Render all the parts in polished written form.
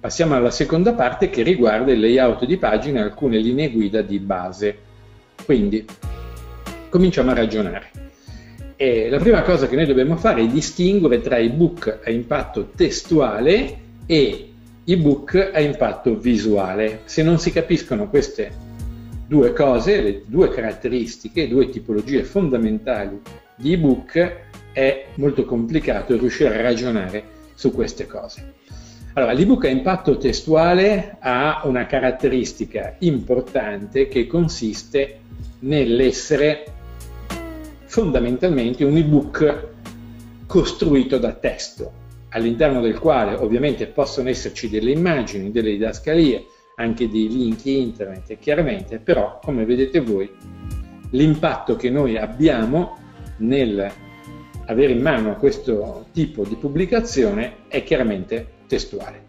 passiamo alla seconda parte che riguarda il layout di pagina e alcune linee guida di base. Quindi cominciamo a ragionare. La prima cosa che noi dobbiamo fare è distinguere tra ebook a impatto testuale e ebook a impatto visuale. Se non si capiscono queste due cose, le due caratteristiche, due tipologie fondamentali di ebook, è molto complicato riuscire a ragionare su queste cose. Allora, l'ebook a impatto testuale ha una caratteristica importante che consiste nell'essere fondamentalmente un ebook costruito da testo, all'interno del quale ovviamente possono esserci delle immagini, delle didascalie, anche dei link internet e chiaramente, però come vedete voi, l'impatto che noi abbiamo nel avere in mano questo tipo di pubblicazione è chiaramente testuale.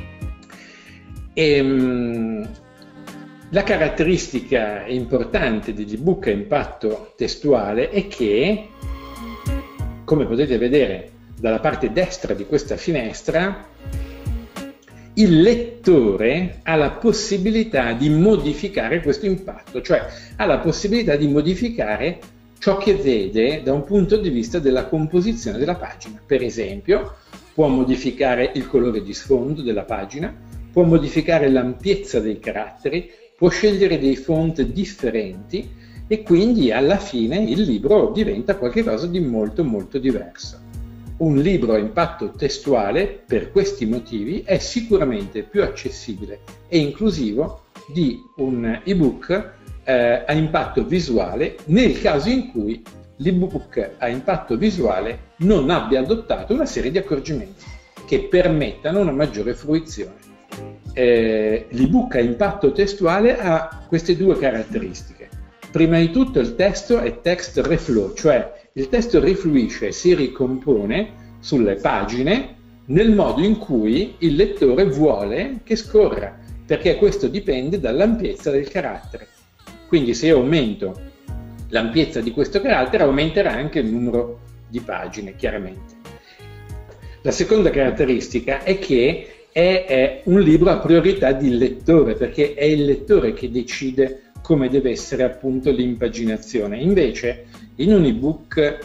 La caratteristica importante degli ebook a impatto testuale è che, come potete vedere dalla parte destra di questa finestra, il lettore ha la possibilità di modificare questo impatto, cioè ha la possibilità di modificare ciò che vede da un punto di vista della composizione della pagina. Per esempio, può modificare il colore di sfondo della pagina, può modificare l'ampiezza dei caratteri, può scegliere dei font differenti e quindi alla fine il libro diventa qualcosa di molto molto diverso. Un libro a impatto testuale, per questi motivi, è sicuramente più accessibile e inclusivo di un ebook a impatto visuale, nel caso in cui l'ebook a impatto visuale non abbia adottato una serie di accorgimenti che permettano una maggiore fruizione. L'ebook a impatto testuale ha queste due caratteristiche. Prima di tutto il testo è text reflow, cioè il testo rifluisce e si ricompone sulle pagine nel modo in cui il lettore vuole che scorra, perché questo dipende dall'ampiezza del carattere. Quindi se io aumento l'ampiezza di questo carattere, aumenterà anche il numero di pagine, chiaramente. La seconda caratteristica è che è un libro a priorità di lettore, perché è il lettore che decide come deve essere appunto l'impaginazione. Invece, in un ebook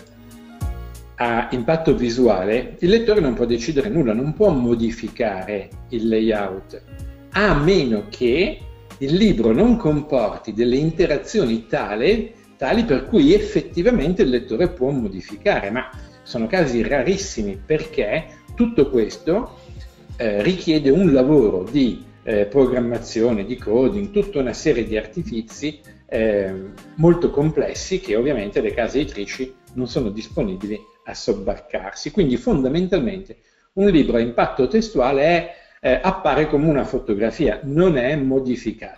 a impatto visuale, il lettore non può decidere nulla, non può modificare il layout, a meno che il libro non comporti delle interazioni tali per cui effettivamente il lettore può modificare, ma sono casi rarissimi perché tutto questo richiede un lavoro di programmazione, di coding, tutta una serie di artifizi molto complessi che ovviamente le case editrici non sono disponibili a sobbarcarsi. Quindi fondamentalmente un libro a impatto testuale appare come una fotografia, non è modificabile.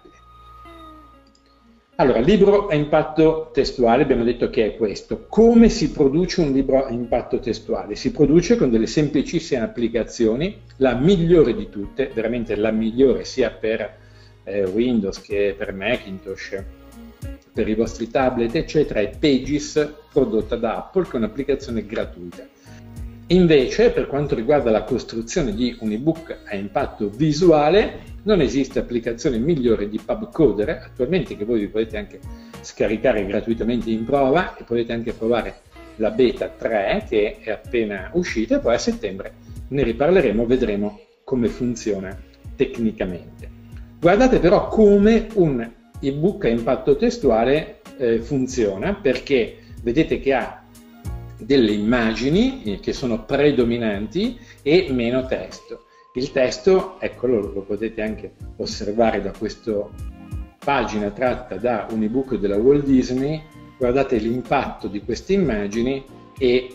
Allora, libro a impatto testuale, abbiamo detto che è questo. Come si produce un libro a impatto testuale? Si produce con delle semplicissime applicazioni, la migliore di tutte, veramente la migliore sia per Windows che per Macintosh, per i vostri tablet, eccetera, è Pages, prodotta da Apple, che è un'applicazione gratuita. Invece, per quanto riguarda la costruzione di un ebook a impatto visuale, non esiste applicazione migliore di PubCoder, attualmente, che voi vi potete anche scaricare gratuitamente in prova e potete anche provare la beta 3 che è appena uscita e poi a settembre ne riparleremo, vedremo come funziona tecnicamente. Guardate però come un ebook a impatto testuale funziona, perché vedete che ha delle immagini che sono predominanti e meno testo. Il testo, eccolo, lo potete anche osservare da questa pagina tratta da un ebook della Walt Disney. Guardate l'impatto di queste immagini e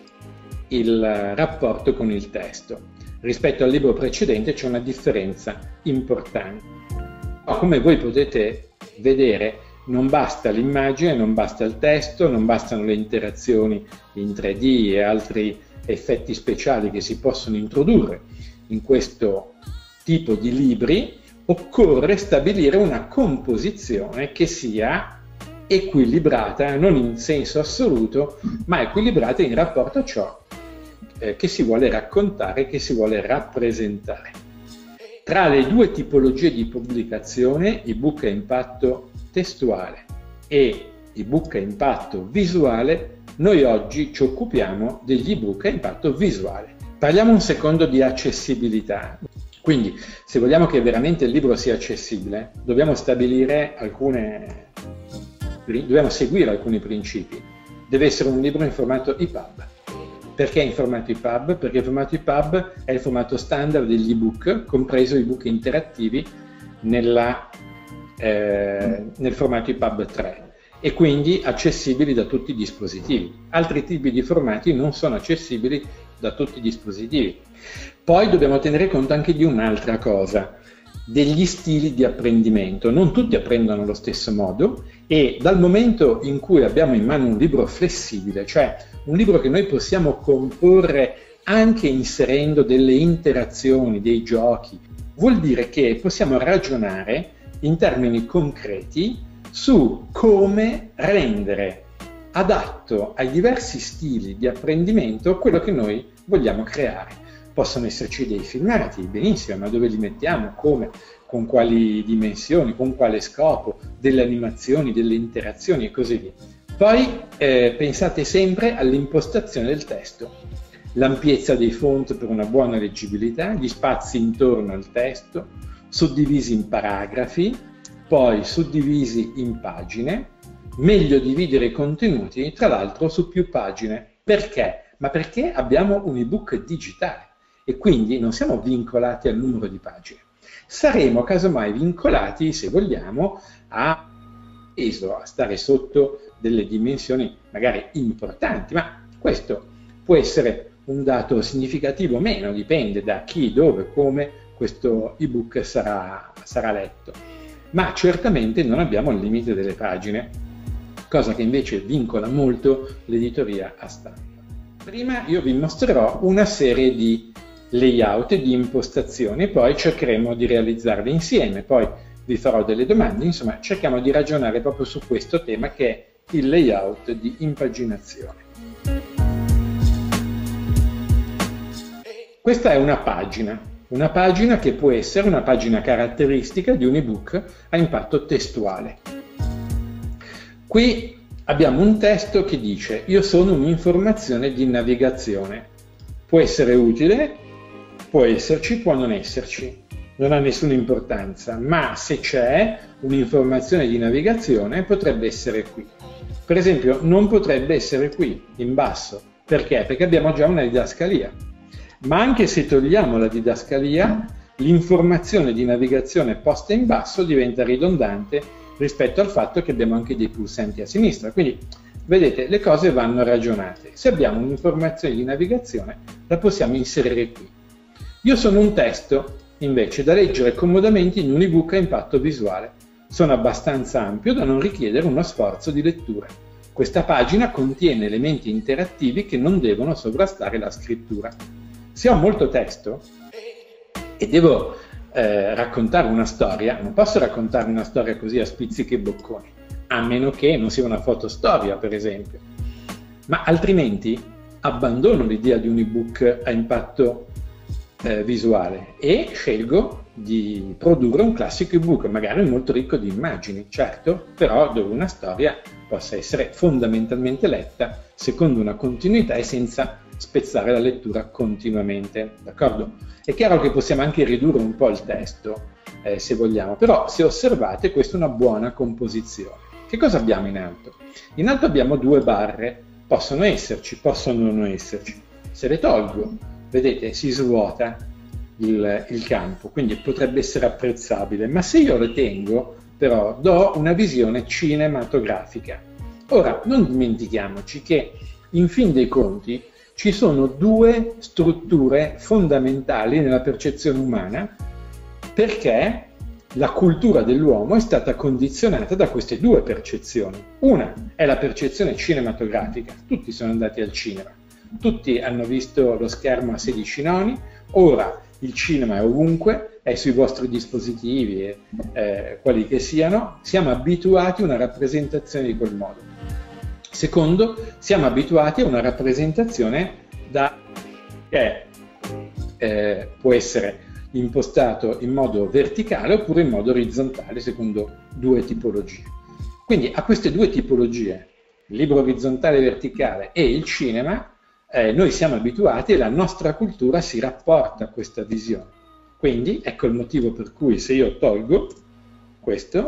il rapporto con il testo. Rispetto al libro precedente c'è una differenza importante. Come voi potete vedere, non basta l'immagine, non basta il testo, non bastano le interazioni in 3D e altri effetti speciali che si possono introdurre in questo tipo di libri. Occorre stabilire una composizione che sia equilibrata, non in senso assoluto, ma equilibrata in rapporto a ciò che si vuole raccontare, che si vuole rappresentare. Tra le due tipologie di pubblicazione, ebook a impatto testuale e ebook a impatto visuale, noi oggi ci occupiamo degli ebook a impatto visuale. Parliamo un secondo di accessibilità. Quindi, se vogliamo che veramente il libro sia accessibile, dobbiamo seguire alcuni principi. Deve essere un libro in formato EPUB. Perché in formato EPUB? Perché il formato EPUB è il formato standard degli ebook, compreso i ebook interattivi nel formato EPUB 3 e quindi accessibili da tutti i dispositivi. Altri tipi di formati non sono accessibili da tutti i dispositivi. Poi dobbiamo tenere conto anche di un'altra cosa, degli stili di apprendimento. Non tutti apprendono allo stesso modo e dal momento in cui abbiamo in mano un libro flessibile, cioè un libro che noi possiamo comporre anche inserendo delle interazioni, dei giochi, vuol dire che possiamo ragionare in termini concreti su come rendere adatto ai diversi stili di apprendimento quello che noi vogliamo creare. Possono esserci dei filmati, benissimo, ma dove li mettiamo, come, con quali dimensioni, con quale scopo, delle animazioni, delle interazioni e così via. Poi pensate sempre all'impostazione del testo, l'ampiezza dei font per una buona leggibilità, gli spazi intorno al testo, suddivisi in paragrafi, poi suddivisi in pagine, meglio dividere i contenuti, tra l'altro, su più pagine. Perché? Ma perché abbiamo un ebook digitale e quindi non siamo vincolati al numero di pagine. Saremo casomai vincolati, se vogliamo, a peso, a stare sotto delle dimensioni magari importanti, ma questo può essere un dato significativo o meno, dipende da chi, dove, come questo ebook sarà letto. Ma certamente non abbiamo il limite delle pagine, cosa che invece vincola molto l'editoria a stampa. Prima io vi mostrerò una serie di layout e di impostazioni e poi cercheremo di realizzarle insieme, poi vi farò delle domande, insomma cerchiamo di ragionare proprio su questo tema che è il layout di impaginazione. Questa è una pagina che può essere una pagina caratteristica di un ebook a impatto testuale. Qui abbiamo un testo che dice: io sono un'informazione di navigazione. Può essere utile, può esserci, può non esserci, non ha nessuna importanza, ma se c'è un'informazione di navigazione potrebbe essere qui. Per esempio non potrebbe essere qui, in basso. Perché? Perché abbiamo già una didascalia. Ma anche se togliamo la didascalia, l'informazione di navigazione posta in basso diventa ridondante rispetto al fatto che abbiamo anche dei pulsanti a sinistra. Quindi, vedete, le cose vanno ragionate. Se abbiamo un'informazione di navigazione, la possiamo inserire qui. Io sono un testo, invece, da leggere comodamente in un ebook a impatto visuale. Sono abbastanza ampio da non richiedere uno sforzo di lettura. Questa pagina contiene elementi interattivi che non devono sovrastare la scrittura. Se ho molto testo e devo raccontare una storia, non posso raccontare una storia così a spizzichi e bocconi, a meno che non sia una fotostoria, per esempio. Ma altrimenti abbandono l'idea di un ebook a impatto visuale e scelgo di produrre un classico ebook, magari molto ricco di immagini, certo, però dove una storia possa essere fondamentalmente letta secondo una continuità e senza spezzare la lettura continuamente, d'accordo? È chiaro che possiamo anche ridurre un po' il testo, se vogliamo, però se osservate questa è una buona composizione. Che cosa abbiamo in alto? In alto abbiamo due barre, possono esserci, possono non esserci. Se le tolgo, vedete, si svuota il campo, quindi potrebbe essere apprezzabile, ma se io le tengo, però, do una visione cinematografica. Ora, non dimentichiamoci che, in fin dei conti, ci sono due strutture fondamentali nella percezione umana, perché la cultura dell'uomo è stata condizionata da queste due percezioni. Una è la percezione cinematografica, tutti sono andati al cinema, tutti hanno visto lo schermo a 16 noni, ora il cinema è ovunque, è sui vostri dispositivi, quali che siano, siamo abituati a una rappresentazione di quel modo. Secondo, siamo abituati a una rappresentazione che può essere impostato in modo verticale oppure in modo orizzontale, secondo due tipologie. Quindi a queste due tipologie, il libro orizzontale e verticale e il cinema, noi siamo abituati e la nostra cultura si rapporta a questa visione. Quindi ecco il motivo per cui se io tolgo questo,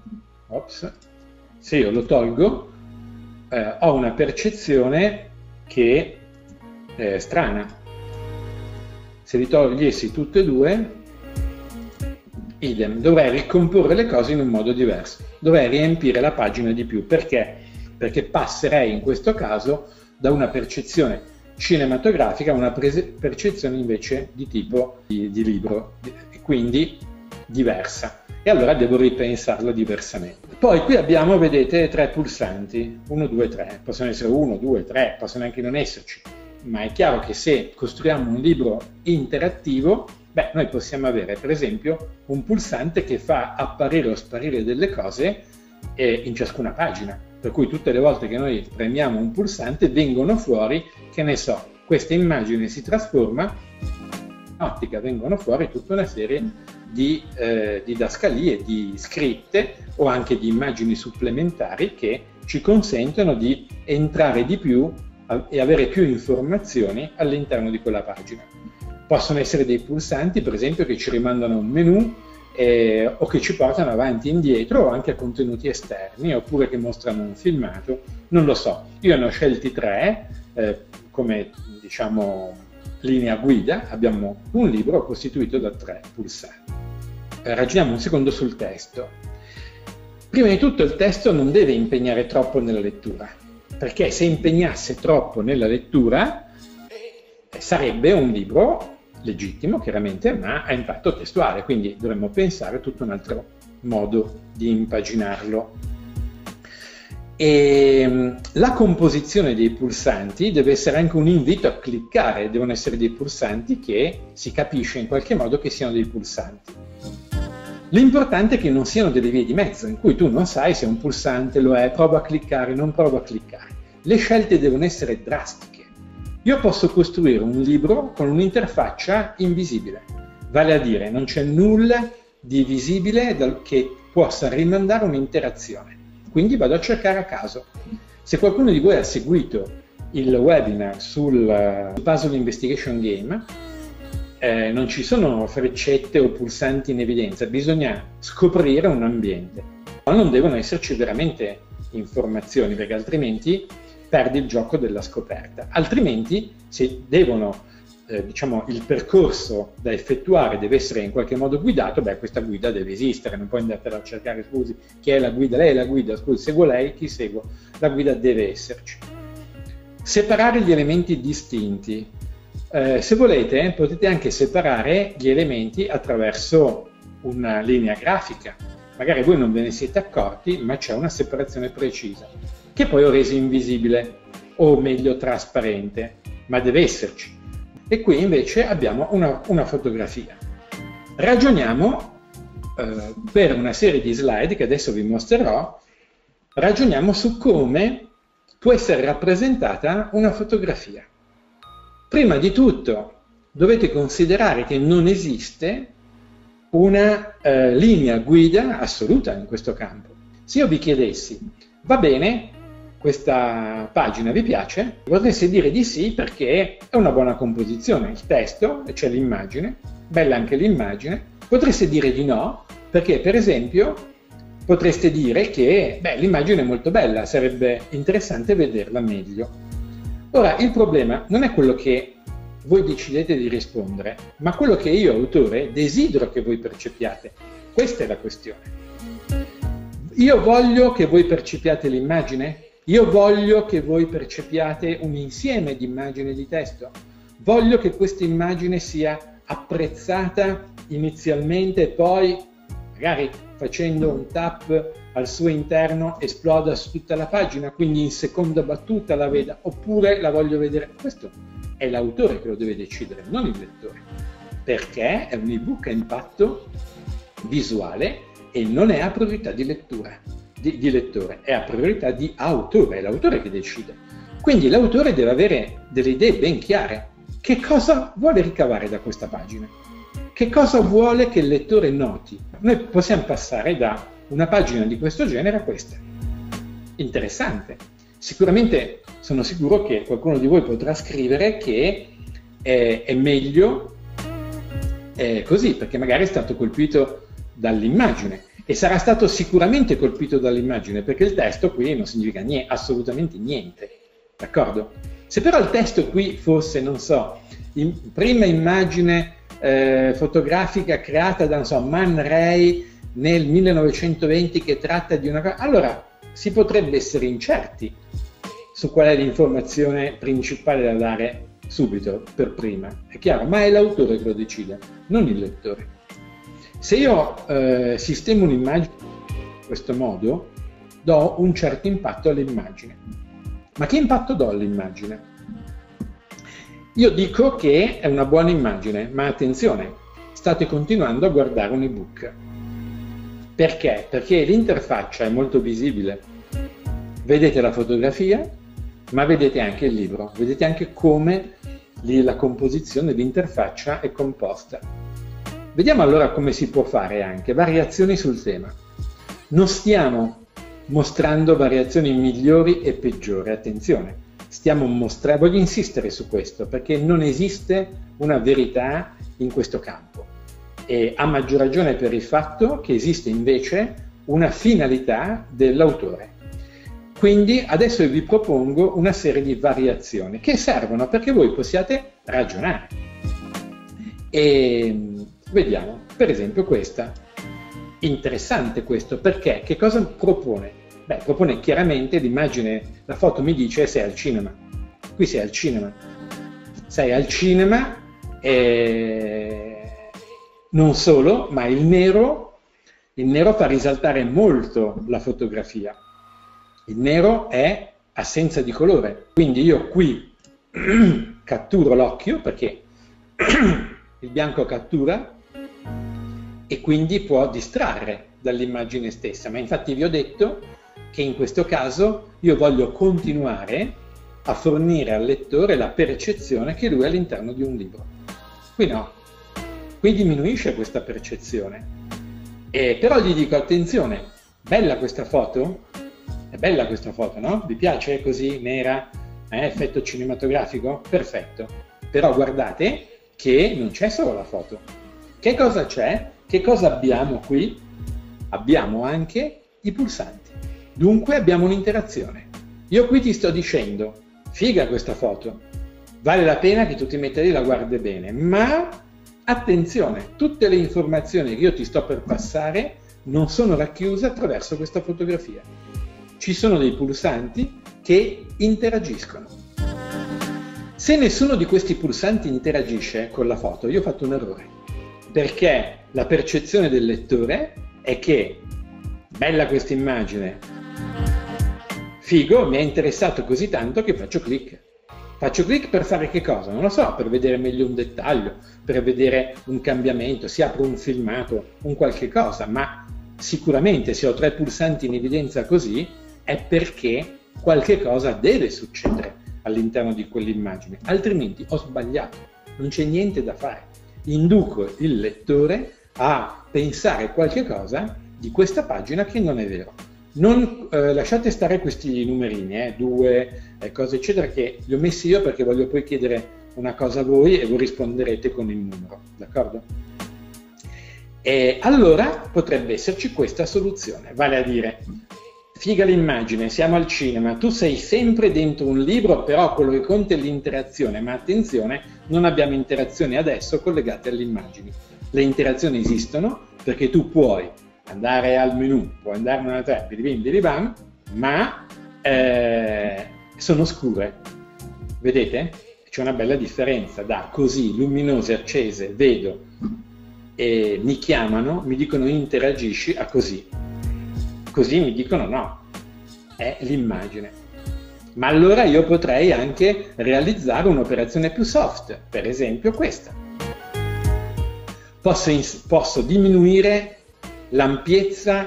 se io lo tolgo, ho una percezione che è strana. Se li togliessi tutte e due, idem, dovrei ricomporre le cose in un modo diverso, dovrei riempire la pagina di più. Perché? Perché passerei in questo caso da una percezione cinematografica a una percezione invece di tipo di libro, e quindi diversa. E allora devo ripensarla diversamente. Poi qui abbiamo, vedete, 3 pulsanti, 1, 2, 3, possono essere 1, 2, 3, possono anche non esserci, ma è chiaro che se costruiamo un libro interattivo, noi possiamo avere per esempio un pulsante che fa apparire o sparire delle cose in ciascuna pagina, per cui tutte le volte che noi premiamo un pulsante vengono fuori, che ne so, questa immagine si trasforma, in ottica vengono fuori tutta una serie di didascalie, di scritte o anche di immagini supplementari che ci consentono di entrare di più e avere più informazioni all'interno di quella pagina. Possono essere dei pulsanti, per esempio, che ci rimandano a un menu o che ci portano avanti e indietro o anche a contenuti esterni, oppure che mostrano un filmato, non lo so. Io ne ho scelti 3 come, diciamo, linea guida. Abbiamo un libro costituito da 3 pulsanti. Ragioniamo un secondo sul testo. Prima di tutto il testo non deve impegnare troppo nella lettura, perché se impegnasse troppo nella lettura sarebbe un libro legittimo, chiaramente, ma a impatto testuale, quindi dovremmo pensare a tutto un altro modo di impaginarlo. E la composizione dei pulsanti deve essere anche un invito a cliccare, devono essere dei pulsanti che si capisce in qualche modo che siano dei pulsanti. L'importante è che non siano delle vie di mezzo, in cui tu non sai se un pulsante lo è, provo a cliccare, non provo a cliccare. Le scelte devono essere drastiche. Io posso costruire un libro con un'interfaccia invisibile, vale a dire non c'è nulla di visibile che possa rimandare un'interazione, quindi vado a cercare a caso. Se qualcuno di voi ha seguito il webinar sul Puzzle Investigation Game, non ci sono freccette o pulsanti in evidenza, bisogna scoprire un ambiente, ma non devono esserci veramente informazioni, perché altrimenti perdi il gioco della scoperta. Altrimenti, se devono, diciamo, il percorso da effettuare deve essere in qualche modo guidato, questa guida deve esistere, non puoi andartela a cercare, scusi, chi è la guida? Lei è la guida, scusi, seguo lei, chi seguo? La guida deve esserci. Separare gli elementi distinti. Se volete, potete anche separare gli elementi attraverso una linea grafica. Magari voi non ve ne siete accorti, ma c'è una separazione precisa, che poi ho reso invisibile, o meglio trasparente, ma deve esserci. E qui invece abbiamo una fotografia. Ragioniamo per una serie di slide che adesso vi mostrerò, ragioniamo su come può essere rappresentata una fotografia. Prima di tutto dovete considerare che non esiste una linea guida assoluta in questo campo. Se io vi chiedessi, va bene, questa pagina vi piace? Potreste dire di sì perché è una buona composizione, il testo, e c'è l'immagine, bella anche l'immagine. Potreste dire di no perché, per esempio, potreste dire che l'immagine è molto bella, sarebbe interessante vederla meglio. Ora, il problema non è quello che voi decidete di rispondere, ma quello che io, autore, desidero che voi percepiate. Questa è la questione. Io voglio che voi percepiate l'immagine? Io voglio che voi percepiate un insieme di immagini e di testo? Voglio che questa immagine sia apprezzata inizialmente e poi, magari facendo un tap al suo interno, esploda su tutta la pagina, quindi in seconda battuta la veda, oppure la voglio vedere. Questo è l'autore che lo deve decidere, non il lettore, perché è un ebook a impatto visuale e non è a priorità di lettura, di lettore, è a priorità di autore, è l'autore che decide. Quindi l'autore deve avere delle idee ben chiare. Che cosa vuole ricavare da questa pagina? che cosa vuole che il lettore noti? Noi possiamo passare da una pagina di questo genere a questa. Interessante. Sicuramente sono sicuro che qualcuno di voi potrà scrivere che è meglio così, perché magari è stato colpito dall'immagine e sarà stato sicuramente colpito dall'immagine, perché il testo qui non significa assolutamente niente, d'accordo? Se però il testo qui fosse, non so, prima immagine fotografica creata da, non so, Man Ray nel 1920 che tratta di una cosa, allora si potrebbe essere incerti su qual è l'informazione principale da dare subito, per prima, è chiaro, ma è l'autore che lo decide, non il lettore. Se io sistemo un'immagine in questo modo, do un certo impatto all'immagine. Ma che impatto do all'immagine? Io dico che è una buona immagine, ma attenzione, state continuando a guardare un ebook. Perché? Perché l'interfaccia è molto visibile. Vedete la fotografia, ma vedete anche il libro, vedete anche come la composizione, l'interfaccia è composta. Vediamo allora come si può fare anche variazioni sul tema. Non stiamo mostrando variazioni migliori e peggiori, attenzione, stiamo mostrando, voglio insistere su questo perché non esiste una verità in questo campo e a maggior ragione per il fatto che esiste invece una finalità dell'autore. Quindi adesso vi propongo una serie di variazioni che servono perché voi possiate ragionare. E vediamo, per esempio questa. Interessante questo, perché che cosa propone? Beh, propone chiaramente l'immagine, la foto mi dice sei al cinema. Qui sei al cinema. Sei al cinema e non solo, ma il nero fa risaltare molto la fotografia. Il nero è assenza di colore, quindi io qui catturo l'occhio perché il bianco cattura e quindi può distrarre dall'immagine stessa, ma infatti vi ho detto che in questo caso io voglio continuare a fornire al lettore la percezione che lui è all'interno di un libro. Qui no, qui diminuisce questa percezione, però gli dico attenzione, bella questa foto? È bella questa foto, no? Vi piace così, nera, effetto cinematografico? Perfetto. Però guardate che non c'è solo la foto. Che cosa c'è? Che cosa abbiamo qui? Abbiamo anche i pulsanti. Dunque abbiamo un'interazione. Io qui ti sto dicendo, figa questa foto, vale la pena che tu ti metta lì e la guardi bene, ma attenzione, tutte le informazioni che io ti sto per passare non sono racchiuse attraverso questa fotografia. Ci sono dei pulsanti che interagiscono. Se nessuno di questi pulsanti interagisce con la foto, io ho fatto un errore, perché la percezione del lettore è che bella questa immagine, figo, mi è interessato così tanto che faccio clic. Faccio clic per fare che cosa? Non lo so, per vedere meglio un dettaglio, per vedere un cambiamento, si apre un filmato, un qualche cosa, ma sicuramente se ho 3 pulsanti in evidenza così è perché qualche cosa deve succedere all'interno di quell'immagine, altrimenti ho sbagliato, non c'è niente da fare. Induco il lettore a pensare qualche cosa di questa pagina che non è vero. Non lasciate stare questi numerini, 2, cose eccetera, che li ho messi io perché voglio poi chiedere una cosa a voi e voi risponderete con il numero, d'accordo? E allora potrebbe esserci questa soluzione, vale a dire, figa l'immagine, siamo al cinema, tu sei sempre dentro un libro, però quello che conta è l'interazione, ma attenzione, non abbiamo interazioni adesso collegate alle immagini. Le interazioni esistono perché tu puoi andare al menu, puoi andare in una tab, bam, ma sono scure. Vedete? C'è una bella differenza da così, luminose, accese, vedo, e mi chiamano, mi dicono interagisci, a così. Così mi dicono no, è l'immagine. Ma allora io potrei anche realizzare un'operazione più soft, per esempio questa. Posso diminuire l'ampiezza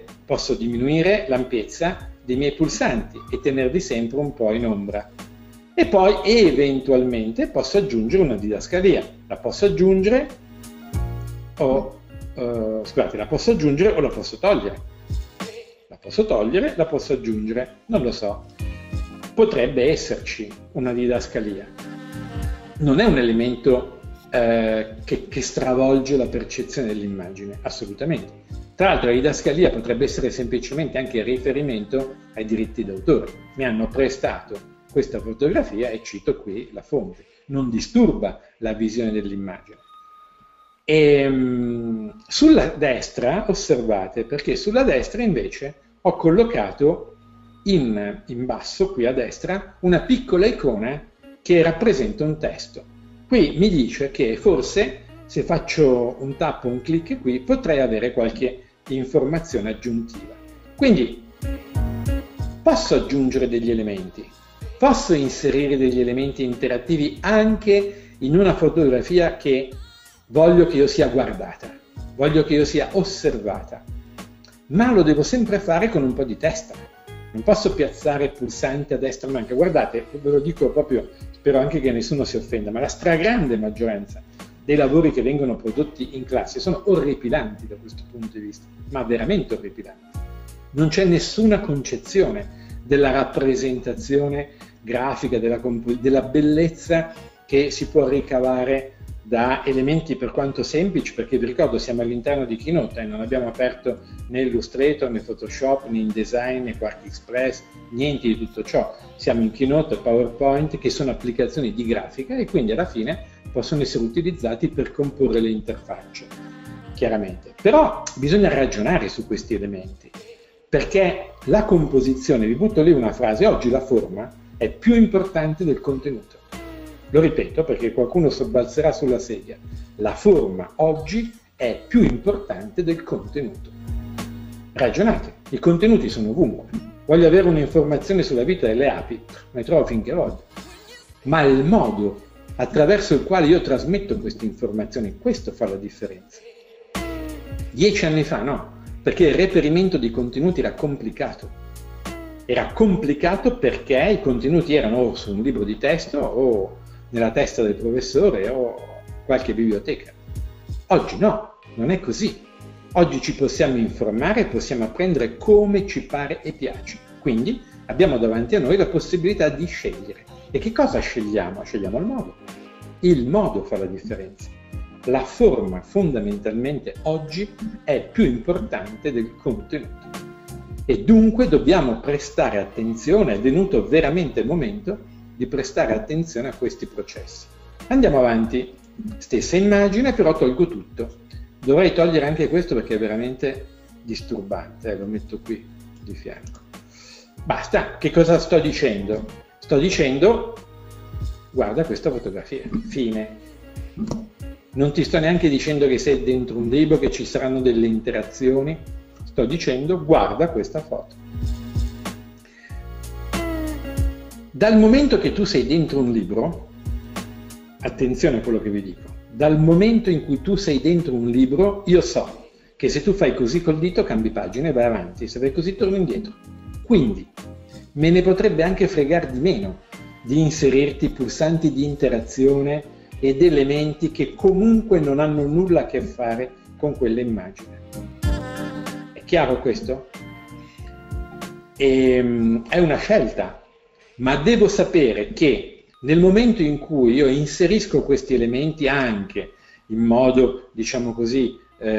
posso diminuire l'ampiezza dei miei pulsanti e tenerli sempre un po' in ombra. e poi eventualmente posso aggiungere una didascalia. La posso aggiungere o la posso aggiungere o la posso togliere. La posso togliere, la posso aggiungere, non lo so. Potrebbe esserci una didascalia. Non è un elemento che stravolge la percezione dell'immagine, assolutamente. Tra l'altro la didascalia potrebbe essere semplicemente anche riferimento ai diritti d'autore. Mi hanno prestato questa fotografia e cito qui la fonte. Non disturba la visione dell'immagine. E sulla destra, osservate, perché sulla destra invece ho collocato in basso, qui a destra, una piccola icona che rappresenta un testo. Qui mi dice che forse se faccio un tap o un clic qui potrei avere qualche informazione aggiuntiva. Quindi posso aggiungere degli elementi, posso inserire degli elementi interattivi anche in una fotografia che voglio che io sia guardata, voglio che io sia osservata, ma lo devo sempre fare con un po' di testa. Non posso piazzare pulsante a destra e a manca. Guardate, ve lo dico proprio, spero anche che nessuno si offenda, ma la stragrande maggioranza dei lavori che vengono prodotti in classe sono orripilanti da questo punto di vista, ma veramente orripilanti. Non c'è nessuna concezione della rappresentazione grafica, della bellezza che si può ricavare da elementi per quanto semplici, perché vi ricordo siamo all'interno di Keynote e non abbiamo aperto né Illustrator, né Photoshop, né InDesign, né QuarkXPress, niente di tutto ciò. Siamo in Keynote e PowerPoint, che sono applicazioni di grafica e quindi alla fine possono essere utilizzati per comporre le interfacce, chiaramente. Però bisogna ragionare su questi elementi, perché la composizione, vi butto lì una frase, oggi la forma è più importante del contenuto. Lo ripeto perché qualcuno sobbalzerà sulla sedia. La forma oggi è più importante del contenuto. Ragionate, i contenuti sono ovunque. Voglio avere un'informazione sulla vita delle api, ne trovo finché voglio. Ma il modo attraverso il quale io trasmetto queste informazioni, questo fa la differenza. 10 anni fa no, perché il reperimento di contenuti era complicato. Era complicato perché i contenuti erano o su un libro di testo o nella testa del professore o qualche biblioteca. Oggi no, non è così. Oggi ci possiamo informare e possiamo apprendere come ci pare e piace. Quindi abbiamo davanti a noi la possibilità di scegliere. E che cosa scegliamo? Scegliamo il modo. Il modo fa la differenza. La forma fondamentalmente oggi è più importante del contenuto. E dunque dobbiamo prestare attenzione, è venuto veramente il momento di prestare attenzione a questi processi. Andiamo avanti, stessa immagine, però tolgo tutto. Dovrei togliere anche questo perché è veramente disturbante, lo metto qui di fianco. Basta, che cosa sto dicendo? Sto dicendo, guarda questa fotografia, fine. Non ti sto neanche dicendo che sei dentro un libro, che ci saranno delle interazioni, sto dicendo guarda questa foto. Dal momento che tu sei dentro un libro, attenzione a quello che vi dico, dal momento in cui tu sei dentro un libro, io so che se tu fai così col dito cambi pagina e vai avanti, se fai così torni indietro. Quindi me ne potrebbe anche fregare di meno di inserirti pulsanti di interazione ed elementi che comunque non hanno nulla a che fare con quell'immagine. È chiaro questo? È una scelta. Ma devo sapere che nel momento in cui io inserisco questi elementi anche in modo, diciamo così,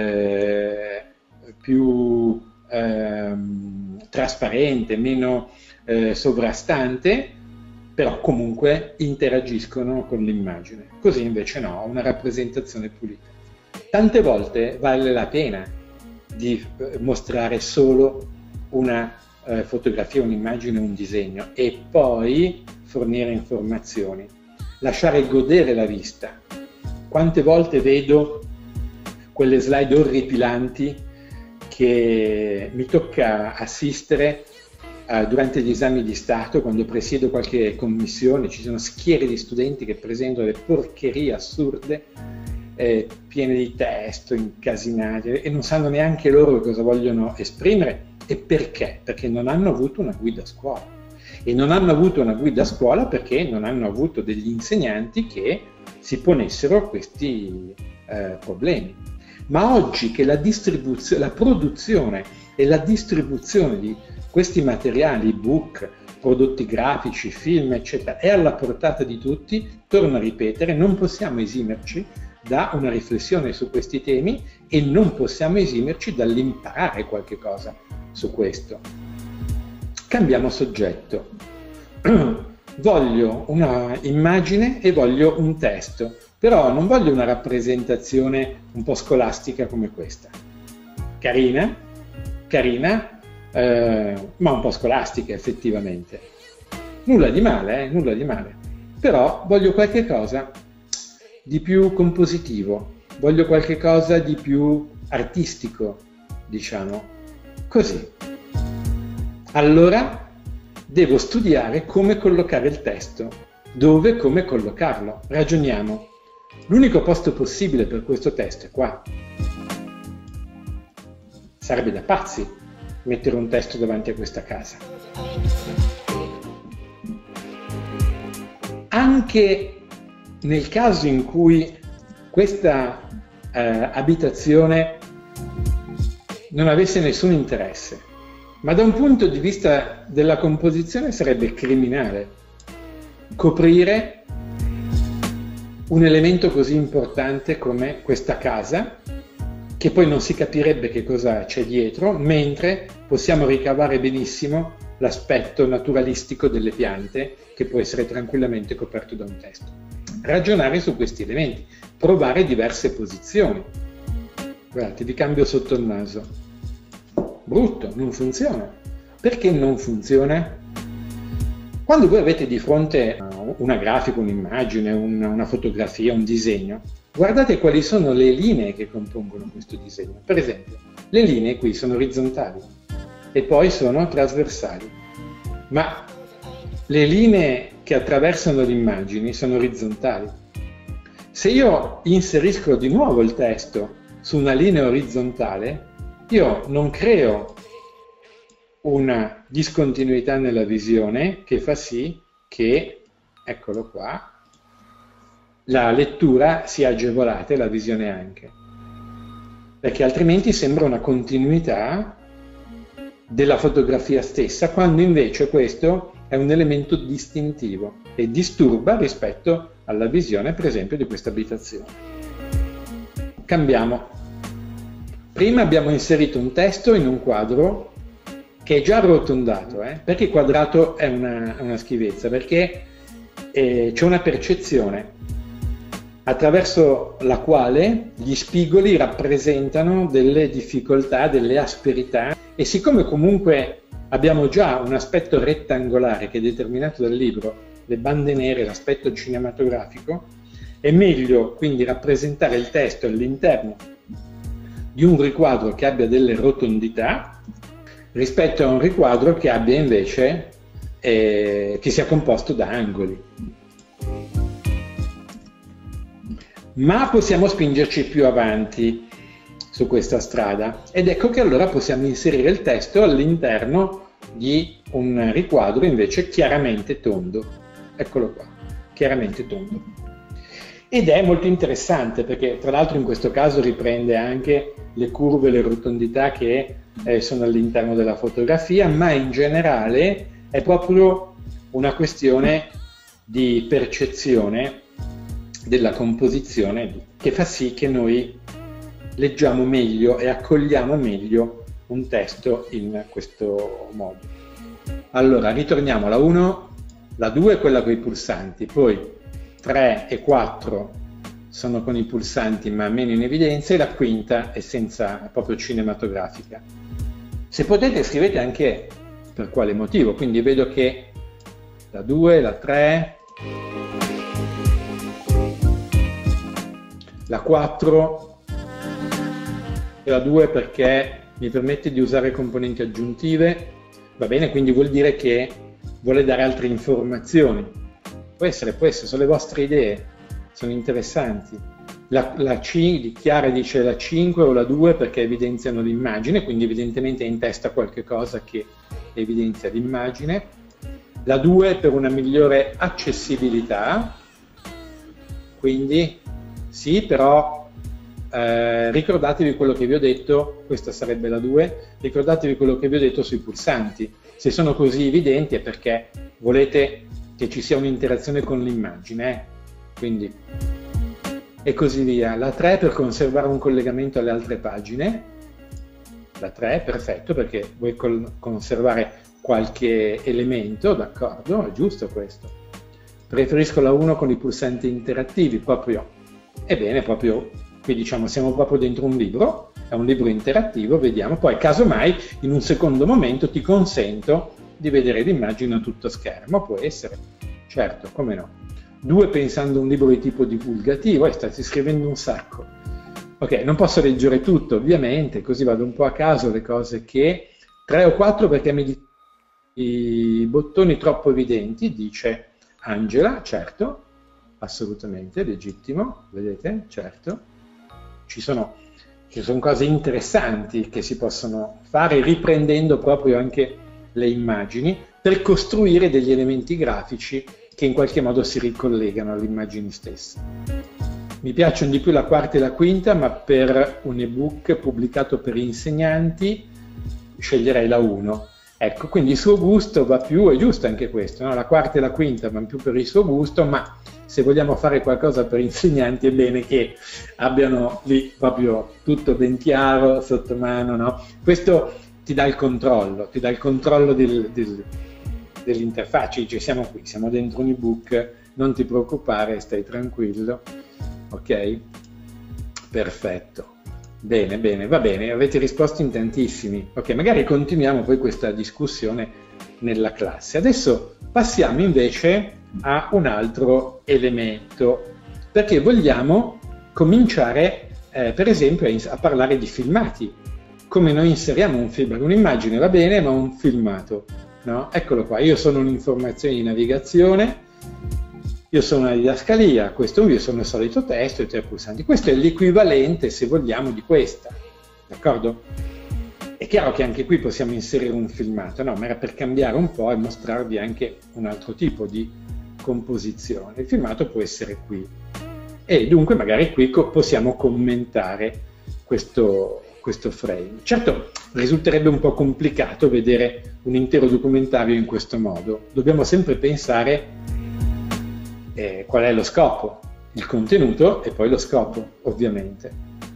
più trasparente, meno sovrastante, però comunque interagiscono con l'immagine. Così invece no, ho una rappresentazione pulita. Tante volte vale la pena di mostrare solo una fotografia, un'immagine, un disegno e poi fornire informazioni, lasciare godere la vista. Quante volte vedo quelle slide orripilanti che mi tocca assistere durante gli esami di Stato, quando presiedo qualche commissione, ci sono schiere di studenti che presentano delle porcherie assurde, piene di testo, incasinate, e non sanno neanche loro cosa vogliono esprimere. E perché? Perché non hanno avuto una guida a scuola. e non hanno avuto una guida a scuola perché non hanno avuto degli insegnanti che si ponessero questi problemi. Ma oggi che la produzione e la distribuzione di questi materiali, ebook, prodotti grafici, film, eccetera, è alla portata di tutti, torno a ripetere, non possiamo esimerci da una riflessione su questi temi e non possiamo esimerci dall'imparare qualche cosa su questo. Cambiamo soggetto. Voglio una immagine e voglio un testo, però non voglio una rappresentazione un po' scolastica come questa. Carina, ma un po' scolastica effettivamente. Nulla di male, nulla di male. Però voglio qualche cosa di più compositivo, voglio qualche cosa di più artistico, diciamo, così. Allora devo studiare come collocare il testo, dove e come collocarlo. Ragioniamo. L'unico posto possibile per questo testo è qua. Sarebbe da pazzi mettere un testo davanti a questa casa. Anche nel caso in cui questa abitazione non avesse nessun interesse, ma da un punto di vista della composizione sarebbe criminale coprire un elemento così importante come questa casa, che poi non si capirebbe che cosa c'è dietro, mentre possiamo ricavare benissimo l'aspetto naturalistico delle piante, che può essere tranquillamente coperto da un testo. Ragionare su questi elementi, provare diverse posizioni. Guardate, vi cambio sotto il naso. Brutto, non funziona. Perché non funziona? Quando voi avete di fronte una grafica, un'immagine, una fotografia, un disegno, guardate quali sono le linee che compongono questo disegno. Per esempio, le linee qui sono orizzontali e poi sono trasversali, ma le linee che attraversano le immagini sono orizzontali. Se io inserisco di nuovo il testo su una linea orizzontale, io non creo una discontinuità nella visione che fa sì che, eccolo qua, la lettura sia agevolata e la visione anche, perché altrimenti sembra una continuità della fotografia stessa, quando invece questo è un elemento distintivo e disturba rispetto alla visione, per esempio, di questa abitazione. Cambiamo. Prima abbiamo inserito un testo in un quadro che è già arrotondato, perché quadrato è una schifezza, perché c'è una percezione attraverso la quale gli spigoli rappresentano delle difficoltà, delle asperità, e siccome comunque abbiamo già un aspetto rettangolare che è determinato dal libro, le bande nere, l'aspetto cinematografico, è meglio quindi rappresentare il testo all'interno di un riquadro che abbia delle rotondità rispetto a un riquadro che abbia invece che sia composto da angoli. Ma possiamo spingerci più avanti su questa strada ed ecco che allora possiamo inserire il testo all'interno di un riquadro invece chiaramente tondo. Eccolo qua, chiaramente tondo. Ed è molto interessante perché tra l'altro in questo caso riprende anche le curve, le rotondità che sono all'interno della fotografia, ma in generale è proprio una questione di percezione della composizione che fa sì che noi leggiamo meglio e accogliamo meglio un testo in questo modo. Allora, ritorniamo alla 1, la 2 è quella con i pulsanti, poi 3 e 4 sono con i pulsanti ma meno in evidenza e la quinta è senza, è proprio cinematografica. Se potete scrivete anche per quale motivo, quindi vedo che la 2, la 3, la 4 e la 2 perché mi permette di usare componenti aggiuntive, va bene, quindi vuol dire che vuole dare altre informazioni. Può essere, sono le vostre idee, sono interessanti. La C di Chiara dice la 5 o la 2 perché evidenziano l'immagine, quindi evidentemente è in testa qualche cosa che evidenzia l'immagine. La 2 per una migliore accessibilità, quindi sì, però ricordatevi quello che vi ho detto, questa sarebbe la 2, ricordatevi quello che vi ho detto sui pulsanti. Se sono così evidenti è perché volete che ci sia un'interazione con l'immagine, quindi e così via. La 3 per conservare un collegamento alle altre pagine, la 3 perfetto perché vuoi conservare qualche elemento, d'accordo, è giusto questo. Preferisco la 1 con i pulsanti interattivi, proprio, ebbene, proprio qui diciamo siamo proprio dentro un libro, è un libro interattivo, vediamo, poi casomai in un secondo momento ti consento di vedere l'immagine a tutto schermo, può essere, certo, come no. 2 pensando a un libro di tipo divulgativo, state scrivendo un sacco. Ok, non posso leggere tutto ovviamente, così vado un po' a caso le cose che... 3 o 4 perché mi dicono i bottoni troppo evidenti, dice Angela, certo, assolutamente, legittimo, vedete, certo. Ci sono cose interessanti che si possono fare riprendendo proprio anche le immagini per costruire degli elementi grafici che in qualche modo si ricollegano alle immagini stesse. Mi piacciono di più la 4ª e la 5ª, ma per un ebook pubblicato per insegnanti sceglierei la 1. Ecco, quindi il suo gusto va più, è giusto anche questo, no? La 4ª e la 5ª vanno più per il suo gusto, ma se vogliamo fare qualcosa per insegnanti è bene che abbiano lì proprio tutto ben chiaro, sotto mano, no? Questo ti dà il controllo dell'interfaccia, dice siamo qui, siamo dentro un ebook, non ti preoccupare, stai tranquillo, ok? Perfetto. Bene, bene, va bene, avete risposto in tantissimi. Ok, magari continuiamo poi questa discussione nella classe. Adesso passiamo invece a un altro elemento, perché vogliamo cominciare, per esempio, a parlare di filmati. Come noi inseriamo un film, un'immagine va bene, ma un filmato, no? Eccolo qua, io sono un'informazione di navigazione, io sono una didascalia, questo io sono il solito testo e 3 pulsanti. Questo è l'equivalente, se vogliamo, di questa, d'accordo? È chiaro che anche qui possiamo inserire un filmato, no? Ma era per cambiare un po' e mostrarvi anche un altro tipo di composizione. Il filmato può essere qui. E dunque magari qui possiamo commentare questo frame. Certo, risulterebbe un po' complicato vedere un intero documentario in questo modo. Dobbiamo sempre pensare qual è lo scopo, il contenuto e poi lo scopo, ovviamente.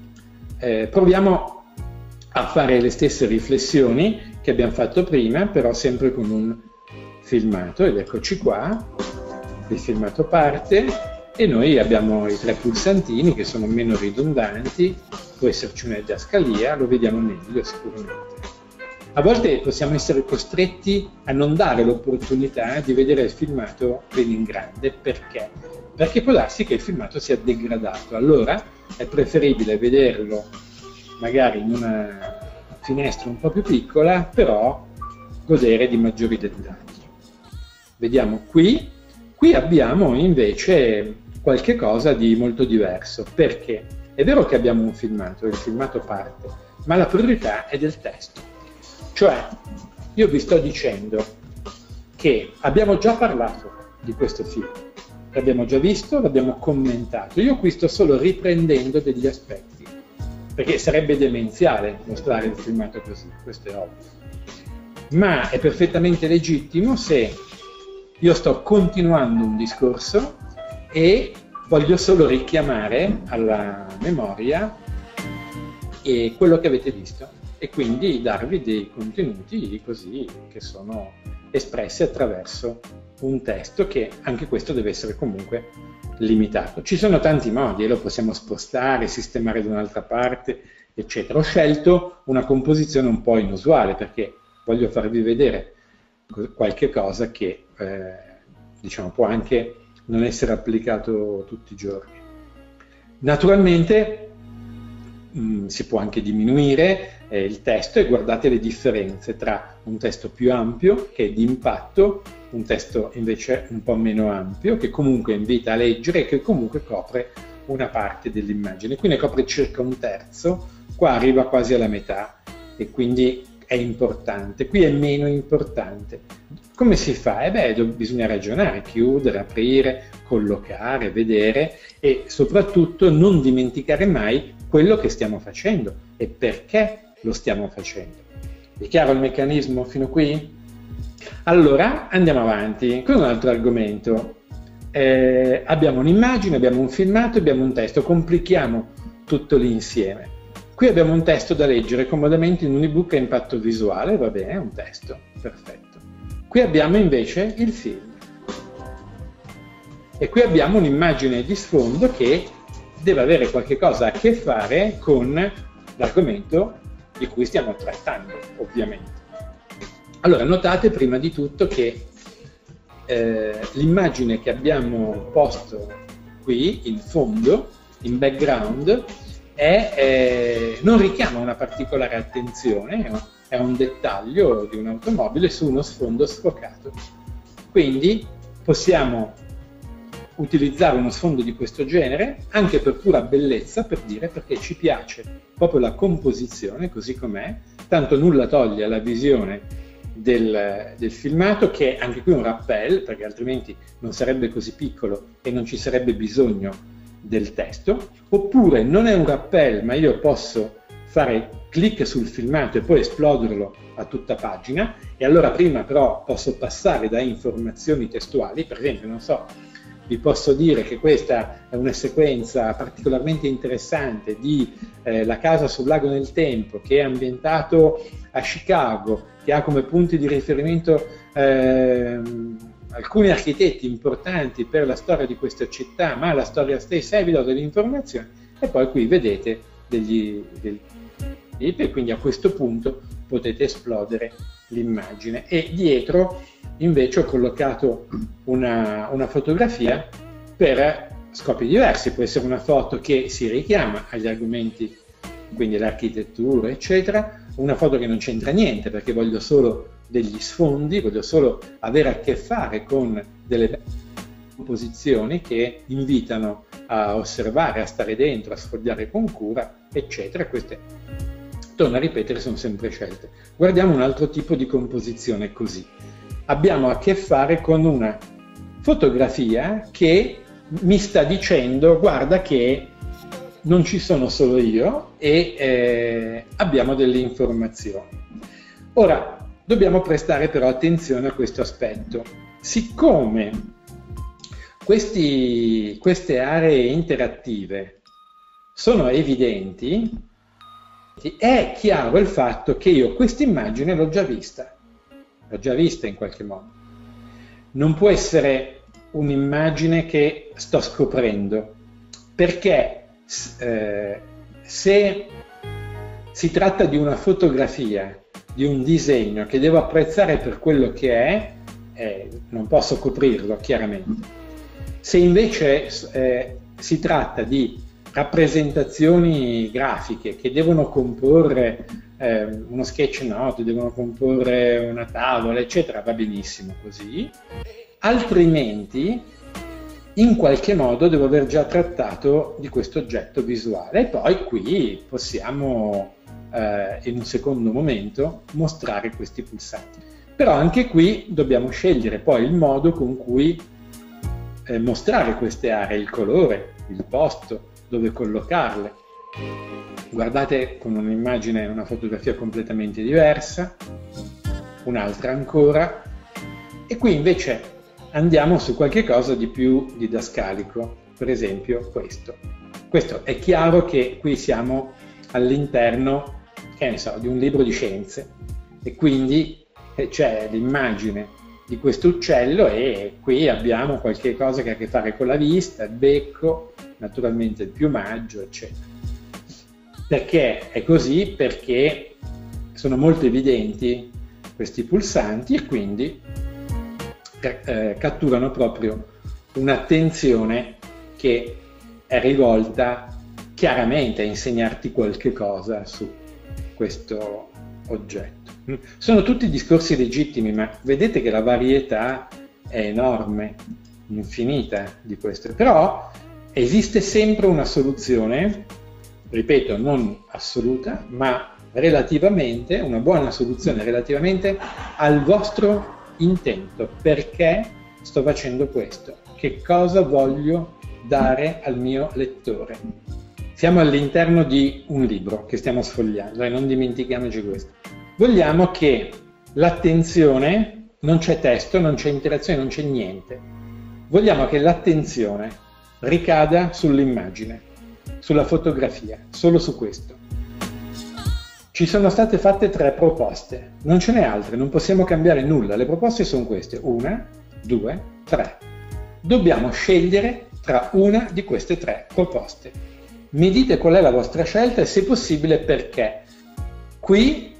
Proviamo a fare le stesse riflessioni che abbiamo fatto prima, però sempre con un filmato, ed eccoci qua, il filmato parte e noi abbiamo i 3 pulsantini che sono meno ridondanti, può esserci una didascalia, lo vediamo meglio sicuramente. A volte possiamo essere costretti a non dare l'opportunità di vedere il filmato ben in grande, perché? Perché può darsi che il filmato sia degradato, allora è preferibile vederlo magari in una finestra un po' più piccola, però godere di maggiori dettagli. Vediamo qui abbiamo invece qualche cosa di molto diverso, perché è vero che abbiamo un filmato, il filmato parte, ma la priorità è del testo. Cioè, io vi sto dicendo che abbiamo già parlato di questo film, l'abbiamo già visto, l'abbiamo commentato, io qui sto solo riprendendo degli aspetti, perché sarebbe demenziale mostrare il filmato così, questo è ovvio. Ma è perfettamente legittimo se io sto continuando un discorso e voglio solo richiamare alla memoria quello che avete visto e quindi darvi dei contenuti così che sono espressi attraverso un testo, che anche questo deve essere comunque limitato. Ci sono tanti modi, lo possiamo spostare, sistemare da un'altra parte, eccetera. Ho scelto una composizione un po' inusuale perché voglio farvi vedere qualche cosa che diciamo può anche non essere applicato tutti i giorni. Naturalmente si può anche diminuire il testo e guardate le differenze tra un testo più ampio che è di impatto, un testo invece un po' meno ampio che comunque invita a leggere e che comunque copre una parte dell'immagine. Qui ne copre circa un terzo, qua arriva quasi alla metà e quindi è importante. Qui è meno importante. Come si fa? Bisogna ragionare, chiudere, aprire, collocare, vedere e soprattutto non dimenticare mai quello che stiamo facendo e perché lo stiamo facendo. È chiaro il meccanismo fino qui? Allora andiamo avanti con un altro argomento. Abbiamo un'immagine, abbiamo un filmato, abbiamo un testo, complichiamo tutto l'insieme. Qui abbiamo un testo da leggere comodamente in un ebook a impatto visuale, va bene, è un testo, perfetto. Qui abbiamo invece il film e qui abbiamo un'immagine di sfondo che deve avere qualche cosa a che fare con l'argomento di cui stiamo trattando, ovviamente. Allora, notate prima di tutto che l'immagine che abbiamo posto qui in fondo, in background, non richiama una particolare attenzione, è un dettaglio di un'automobile su uno sfondo sfocato. Quindi possiamo utilizzare uno sfondo di questo genere anche per pura bellezza, per dire, perché ci piace proprio la composizione così com'è, tanto nulla toglie alla visione del filmato, che è anche qui un rappel, perché altrimenti non sarebbe così piccolo e non ci sarebbe bisogno del testo, oppure non è un rappel, ma io posso fare clic sul filmato e poi esploderlo a tutta pagina, e allora prima però posso passare da informazioni testuali, per esempio, non so, vi posso dire che questa è una sequenza particolarmente interessante di La casa sul lago nel tempo, che è ambientato a Chicago, che ha come punti di riferimento alcuni architetti importanti per la storia di questa città, ma la storia stessa è, vi do delle informazioni, e poi qui vedete degli clip, e quindi a questo punto potete esplodere l'immagine. E dietro invece ho collocato una fotografia per scopi diversi, può essere una foto che si richiama agli argomenti, quindi l'architettura, eccetera, una foto che non c'entra niente perché voglio solo degli sfondi, voglio solo avere a che fare con delle composizioni che invitano a osservare, a stare dentro, a sfogliare con cura, eccetera. Queste, torno a ripetere, sono sempre scelte. Guardiamo un altro tipo di composizione così. Abbiamo a che fare con una fotografia che mi sta dicendo: guarda che non ci sono solo io e abbiamo delle informazioni. Ora, dobbiamo prestare però attenzione a questo aspetto. Siccome queste aree interattive sono evidenti, è chiaro il fatto che io questa immagine l'ho già vista in qualche modo. Non può essere un'immagine che sto scoprendo, perché se si tratta di una fotografia, di un disegno che devo apprezzare per quello che è, non posso coprirlo chiaramente. Se invece si tratta di rappresentazioni grafiche che devono comporre uno sketch note, devono comporre una tavola, eccetera, va benissimo così. Altrimenti, in qualche modo, devo aver già trattato di questo oggetto visuale, e poi qui possiamo in un secondo momento mostrare questi pulsanti. Però anche qui dobbiamo scegliere poi il modo con cui mostrare queste aree, il colore, il posto, dove collocarle. Guardate, con un'immagine, una fotografia completamente diversa, un'altra ancora, e qui invece andiamo su qualche cosa di più didascalico, per esempio questo. Questo è chiaro che qui siamo all'interno, che ne so, di un libro di scienze, e quindi c'è l'immagine di questo uccello e qui abbiamo qualche cosa che ha a che fare con la vista, il becco, naturalmente il piumaggio, eccetera. Perché è così? Perché sono molto evidenti questi pulsanti e quindi catturano proprio un'attenzione che è rivolta chiaramente a insegnarti qualche cosa su questo oggetto. Sono tutti discorsi legittimi, ma vedete che la varietà è enorme, infinita di queste. Però esiste sempre una soluzione, ripeto, non assoluta, ma relativamente, una buona soluzione relativamente al vostro intento, perché sto facendo questo, che cosa voglio dare al mio lettore. Siamo all'interno di un libro che stiamo sfogliando e non dimentichiamoci questo. Vogliamo che l'attenzione, non c'è testo, non c'è interazione, non c'è niente. Vogliamo che l'attenzione ricada sull'immagine, sulla fotografia, solo su questo. Ci sono state fatte 3 proposte, non ce n'è altre, non possiamo cambiare nulla. Le proposte sono queste: 1, 2, 3. Dobbiamo scegliere tra una di queste 3 proposte. Mi dite qual è la vostra scelta e, se possibile, perché. Qui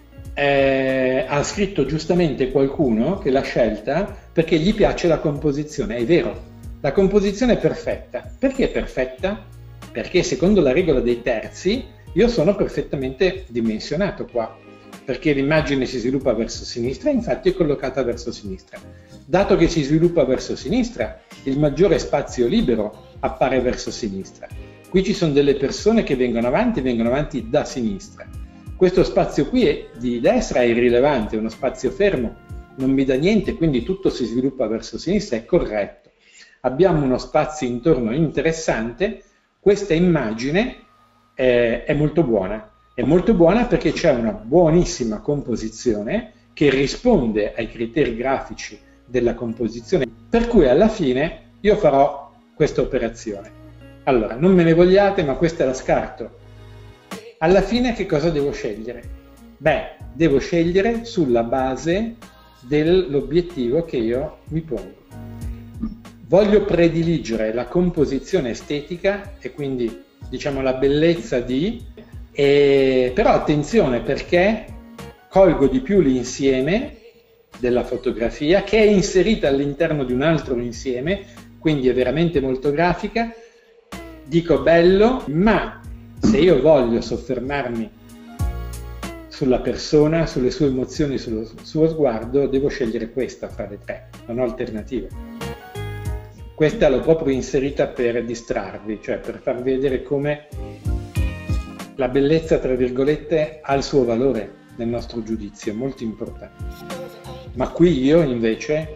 ha scritto giustamente qualcuno che l'ha scelta perché gli piace la composizione. È vero, la composizione è perfetta. Perché è perfetta? Perché secondo la regola dei terzi io sono perfettamente dimensionato qua, perché l'immagine si sviluppa verso sinistra, infatti è collocata verso sinistra. Dato che si sviluppa verso sinistra, il maggiore spazio libero appare verso sinistra. Qui ci sono delle persone che vengono avanti da sinistra. Questo spazio qui di destra è irrilevante, è uno spazio fermo, non mi dà niente, quindi tutto si sviluppa verso sinistra, è corretto. Abbiamo uno spazio intorno interessante. Questa immagine è molto buona perché c'è una buonissima composizione che risponde ai criteri grafici della composizione, per cui alla fine io farò questa operazione. Allora, non me ne vogliate, ma questa la scarto. Alla fine che cosa devo scegliere? Beh, devo scegliere sulla base dell'obiettivo che io mi pongo. Voglio prediligere la composizione estetica e quindi, diciamo, la bellezza però attenzione, perché colgo di più l'insieme della fotografia che è inserita all'interno di un altro insieme, quindi è veramente molto grafica. Dico bello, ma se io voglio soffermarmi sulla persona, sulle sue emozioni, sul suo sguardo, devo scegliere questa fra le 3, non ho alternative. Questa l'ho proprio inserita per distrarvi, cioè per farvi vedere come la bellezza, tra virgolette, ha il suo valore nel nostro giudizio, molto importante. Ma qui io invece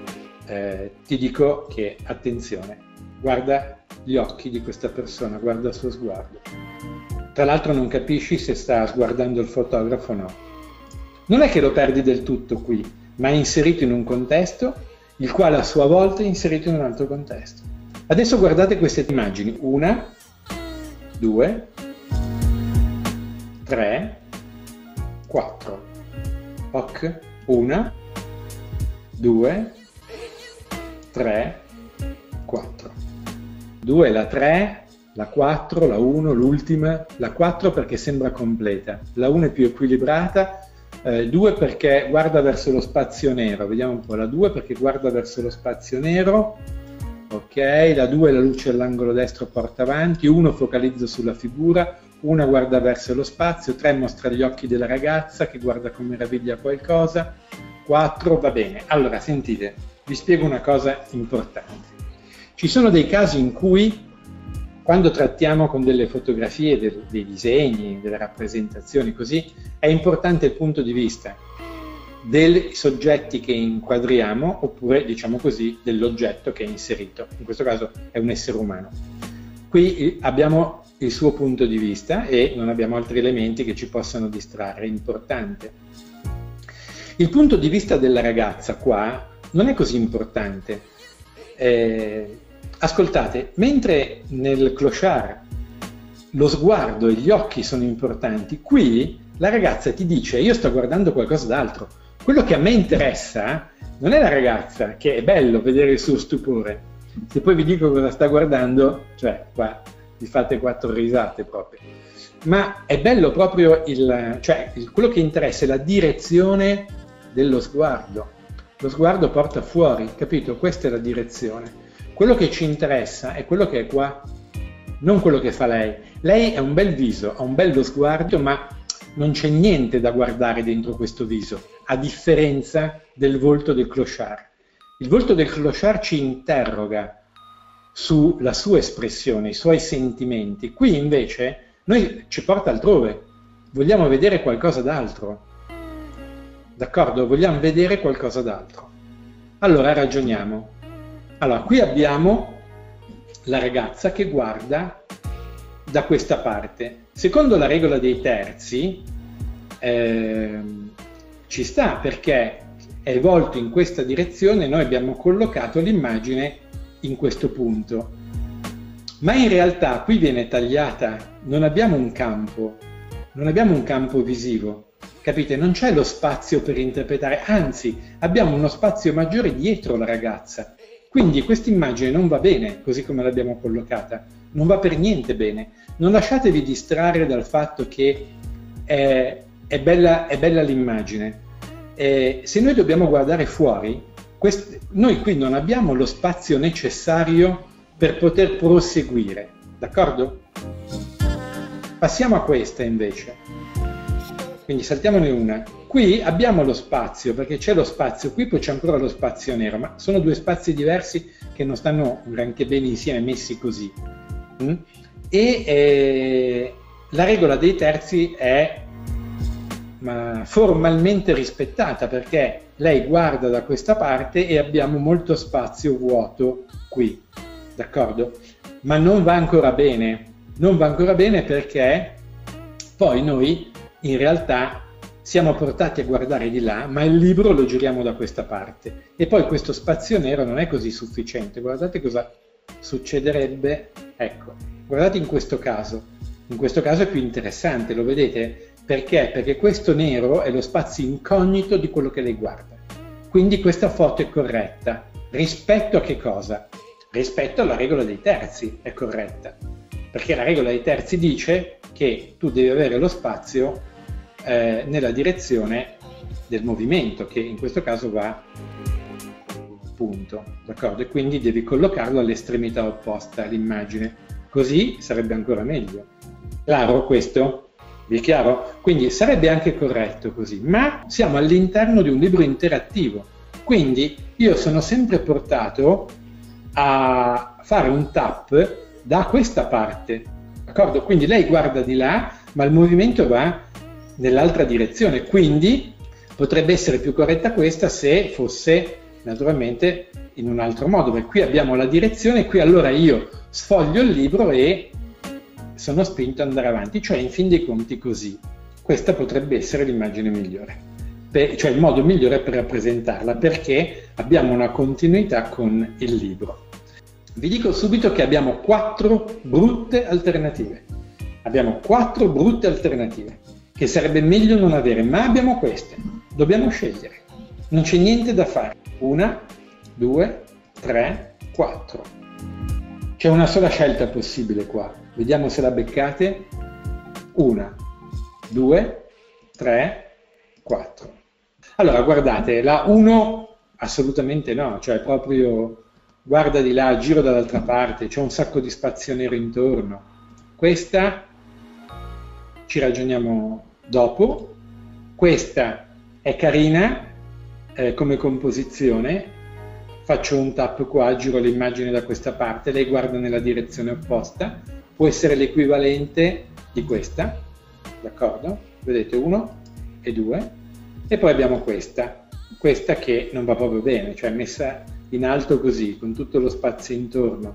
ti dico che, attenzione, guarda gli occhi di questa persona, guarda il suo sguardo. Tra l'altro non capisci se sta sguardando il fotografo o no. Non è che lo perdi del tutto qui, ma è inserito in un contesto, il quale a sua volta è inserito in un altro contesto. Adesso guardate queste immagini: 1, 2, 3, 4. Ok, 1, 2, 3, 4. 2 la 3, la 4, la 1, l'ultima, la 4 perché sembra completa, la 1 è più equilibrata, 2 perché guarda verso lo spazio nero, vediamo un po', la 2 perché guarda verso lo spazio nero, ok, la 2 la luce all'angolo destro porta avanti, 1 focalizza sulla figura, 1 guarda verso lo spazio, 3 mostra gli occhi della ragazza che guarda con meraviglia qualcosa, 4 va bene. Allora sentite, vi spiego una cosa importante. Ci sono dei casi in cui, quando trattiamo con delle fotografie, dei disegni, delle rappresentazioni così, è importante il punto di vista dei soggetti che inquadriamo, oppure, diciamo così, dell'oggetto che è inserito. In questo caso è un essere umano. Qui abbiamo il suo punto di vista e non abbiamo altri elementi che ci possano distrarre, è importante. Il punto di vista della ragazza qua non è così importante. Ascoltate, mentre nel clochard lo sguardo e gli occhi sono importanti, qui la ragazza ti dice: io sto guardando qualcosa d'altro. Quello che a me interessa non è la ragazza, che è bello vedere il suo stupore. Se poi vi dico cosa sta guardando, cioè qua vi fate 4 risate proprio. Ma è bello proprio quello che interessa è la direzione dello sguardo. Lo sguardo porta fuori, capito? Questa è la direzione. Quello che ci interessa è quello che è qua, non quello che fa lei. Lei ha un bel viso, ha un bello sguardo, ma non c'è niente da guardare dentro questo viso, a differenza del volto del clochard. Il volto del clochard ci interroga sulla sua espressione, i suoi sentimenti. Qui invece noi ci porta altrove, vogliamo vedere qualcosa d'altro. D'accordo? Vogliamo vedere qualcosa d'altro. Allora ragioniamo. Allora, qui abbiamo la ragazza che guarda da questa parte. Secondo la regola dei terzi, ci sta, perché è volto in questa direzione, noi abbiamo collocato l'immagine in questo punto. Ma in realtà qui viene tagliata, non abbiamo un campo visivo, capite? Non c'è lo spazio per interpretare, anzi abbiamo uno spazio maggiore dietro la ragazza. Quindi questa immagine non va bene, così come l'abbiamo collocata, non va per niente bene. Non lasciatevi distrarre dal fatto che è bella l'immagine. Se noi dobbiamo guardare fuori, noi qui non abbiamo lo spazio necessario per poter proseguire, d'accordo? Passiamo a questa invece. Quindi saltiamone una. Qui abbiamo lo spazio, perché c'è lo spazio qui, poi c'è ancora lo spazio nero, ma sono due spazi diversi che non stanno granché bene insieme, messi così. La regola dei terzi è formalmente rispettata, perché lei guarda da questa parte e abbiamo molto spazio vuoto qui, d'accordo? Ma non va ancora bene, perché poi noi in realtà siamo portati a guardare di là, ma il libro lo giriamo da questa parte e poi questo spazio nero non è così sufficiente. Guardate cosa succederebbe, ecco, guardate in questo caso è più interessante, lo vedete? Perché? Perché questo nero è lo spazio incognito di quello che lei guarda, quindi questa foto è corretta. Rispetto a che cosa? Rispetto alla regola dei terzi è corretta, perché la regola dei terzi dice che tu devi avere lo spazio nella direzione del movimento, che in questo caso va punto, d'accordo? E quindi devi collocarlo all'estremità opposta all'immagine, così sarebbe ancora meglio. Chiaro questo? Vi è chiaro? Quindi sarebbe anche corretto così, ma siamo all'interno di un libro interattivo, quindi io sono sempre portato a fare un tap da questa parte, d'accordo? Quindi lei guarda di là, ma il movimento va nell'altra direzione, quindi potrebbe essere più corretta questa se fosse naturalmente in un altro modo, perché qui abbiamo la direzione, qui allora io sfoglio il libro e sono spinto ad andare avanti, cioè in fin dei conti così. Questa potrebbe essere l'immagine migliore, cioè il modo migliore per rappresentarla, perché abbiamo una continuità con il libro. Vi dico subito che abbiamo 4 brutte alternative. Abbiamo 4 brutte alternative, che sarebbe meglio non avere, ma abbiamo queste. Dobbiamo scegliere. Non c'è niente da fare. 1, 2, 3, 4. C'è una sola scelta possibile qua. Vediamo se la beccate. 1, 2, 3, 4. Allora, guardate, la 1 assolutamente no, cioè proprio guarda di là, giro dall'altra parte, c'è un sacco di spazio nero intorno. Questa ci ragioniamo dopo. Questa è carina come composizione, faccio un tap qua, giro l'immagine da questa parte, lei guarda nella direzione opposta, può essere l'equivalente di questa, d'accordo? Vedete, 1 e 2, e poi abbiamo questa che non va proprio bene, cioè messa in alto così, con tutto lo spazio intorno,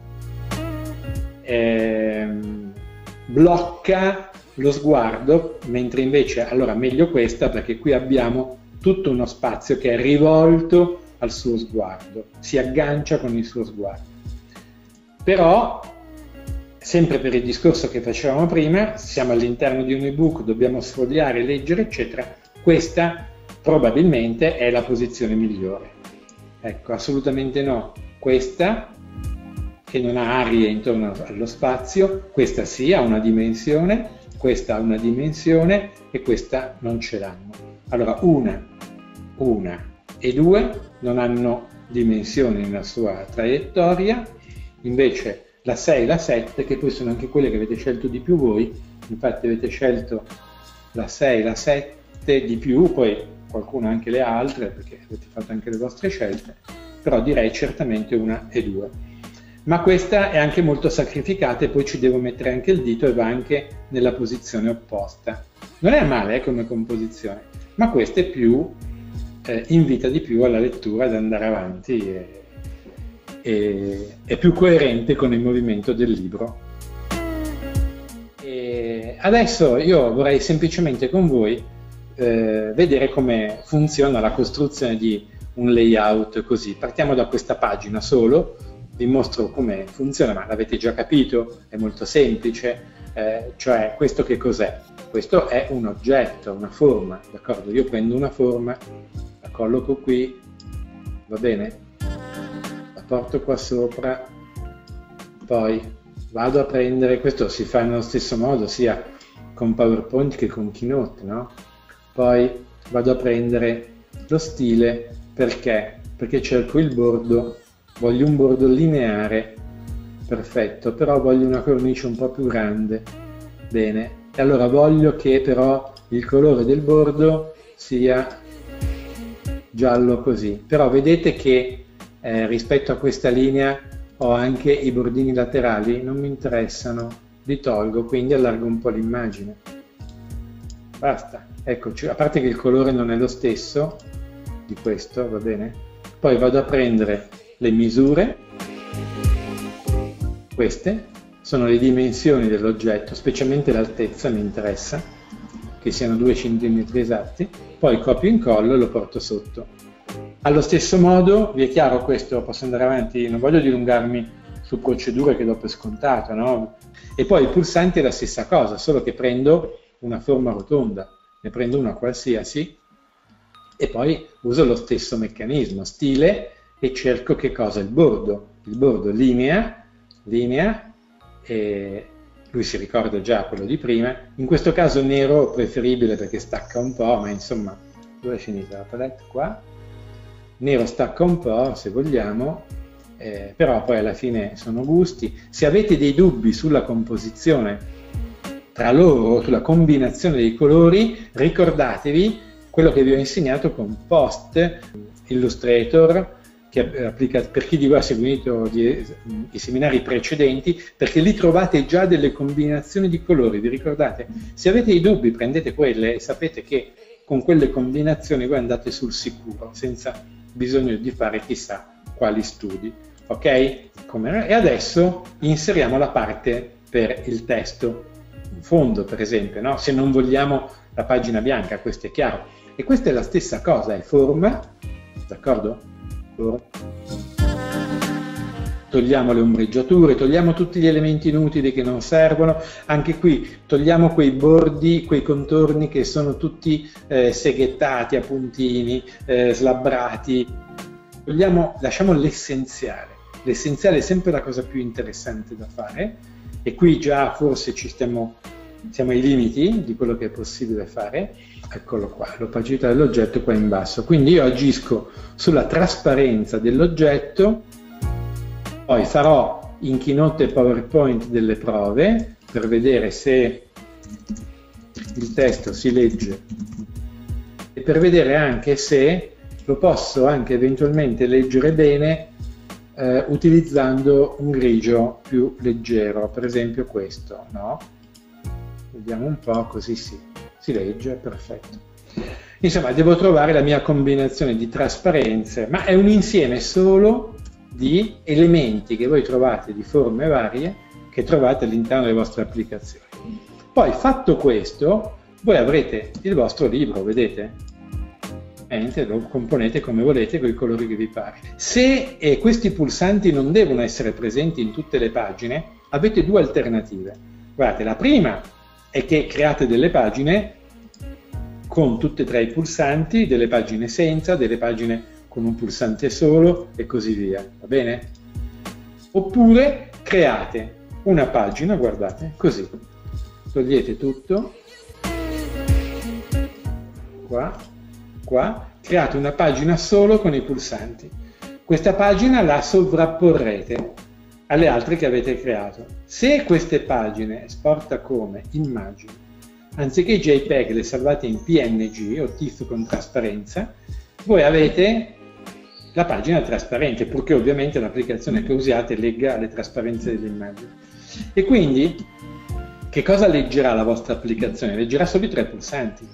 blocca lo sguardo, mentre invece, allora meglio questa, perché qui abbiamo tutto uno spazio che è rivolto al suo sguardo, si aggancia con il suo sguardo. Però, sempre per il discorso che facevamo prima, siamo all'interno di un ebook, dobbiamo sfogliare, leggere, eccetera, questa probabilmente è la posizione migliore. Ecco, assolutamente no. Questa, che non ha arie intorno allo spazio, questa sì, ha una dimensione, questa ha una dimensione e questa non ce l'hanno. Allora, una e 2 non hanno dimensioni nella sua traiettoria, invece la 6 e la 7, che poi sono anche quelle che avete scelto di più voi, infatti avete scelto la 6 e la 7 di più, poi qualcuno anche le altre, perché avete fatto anche le vostre scelte, però direi certamente 1 e 2. Ma questa è anche molto sacrificata e poi ci devo mettere anche il dito e va anche nella posizione opposta. Non è male come composizione, ma questa è più invita di più alla lettura, ad andare avanti, è più coerente con il movimento del libro. E adesso io vorrei semplicemente con voi vedere come funziona la costruzione di un layout così. Partiamo da questa pagina solo, vi mostro come funziona, ma l'avete già capito, è molto semplice, cioè questo che cos'è? Questo è un oggetto, una forma, d'accordo? Io prendo una forma, la colloco qui, va bene? La porto qua sopra, poi vado a prendere, questo si fa nello stesso modo sia con PowerPoint che con Keynote, no? Poi vado a prendere lo stile, perché? Perché cerco il bordo, voglio un bordo lineare, perfetto, però voglio una cornice un po' più grande, bene, e allora voglio che però il colore del bordo sia giallo così, però vedete che rispetto a questa linea ho anche i bordini laterali, non mi interessano, li tolgo, quindi allargo un po' l'immagine, basta, eccoci, a parte che il colore non è lo stesso di questo, va bene? Poi vado a prendere le misure, queste sono le dimensioni dell'oggetto, specialmente l'altezza mi interessa, che siano 2 cm esatti, poi copio e incollo e lo porto sotto. Allo stesso modo, vi è chiaro questo, posso andare avanti, non voglio dilungarmi su procedure che do per scontato, no? E poi i pulsanti è la stessa cosa, solo che prendo una forma rotonda, ne prendo una qualsiasi e poi uso lo stesso meccanismo, stile, e cerco che cosa? Il bordo linea, e lui si ricorda già quello di prima, in questo caso nero preferibile perché stacca un po', ma insomma, dove è finita la palette? Qua, nero stacca un po' se vogliamo, però poi alla fine sono gusti. Se avete dei dubbi sulla composizione tra loro, sulla combinazione dei colori, ricordatevi quello che vi ho insegnato con Post Illustrator, che applica per chi di voi ha seguito i seminari precedenti, perché lì trovate già delle combinazioni di colori, vi ricordate? Se avete i dubbi prendete quelle e sapete che con quelle combinazioni voi andate sul sicuro, senza bisogno di fare chissà quali studi, ok? E adesso inseriamo la parte per il testo, in fondo per esempio, no? Se non vogliamo la pagina bianca, questo è chiaro. E questa è la stessa cosa, è forma, d'accordo? Togliamo le ombreggiature, togliamo tutti gli elementi inutili che non servono, anche qui togliamo quei bordi, quei contorni che sono tutti seghettati a puntini, slabbrati, lasciamo l'essenziale. L'essenziale è sempre la cosa più interessante da fare e qui già forse siamo ai limiti di quello che è possibile fare. Eccolo qua, l'opacità dell'oggetto qua in basso, quindi io agisco sulla trasparenza dell'oggetto, poi farò in Keynote e PowerPoint delle prove per vedere se il testo si legge e per vedere anche se lo posso anche eventualmente leggere bene utilizzando un grigio più leggero, per esempio questo, no? Vediamo un po', così si legge, perfetto. Insomma, devo trovare la mia combinazione di trasparenze, ma è un insieme solo di elementi che voi trovate, di forme varie, che trovate all'interno delle vostre applicazioni. Poi, fatto questo, voi avrete il vostro libro, vedete? Lo componete come volete, con i colori che vi pare. Se questi pulsanti non devono essere presenti in tutte le pagine, avete 2 alternative. Guardate, la prima è che create delle pagine con tutti e 3 i pulsanti, delle pagine senza, delle pagine con un pulsante solo e così via, va bene? Oppure create una pagina, guardate, così, togliete tutto, qua, create una pagina solo con i pulsanti. Questa pagina la sovrapporrete alle altre che avete creato. Se queste pagine esporta come immagini, anziché JPEG le salvate in PNG o TIFF con trasparenza, voi avete la pagina trasparente, purché ovviamente l'applicazione che usiate legga le trasparenze delle immagini. E quindi che cosa leggerà la vostra applicazione? Leggerà solo i 3 pulsanti,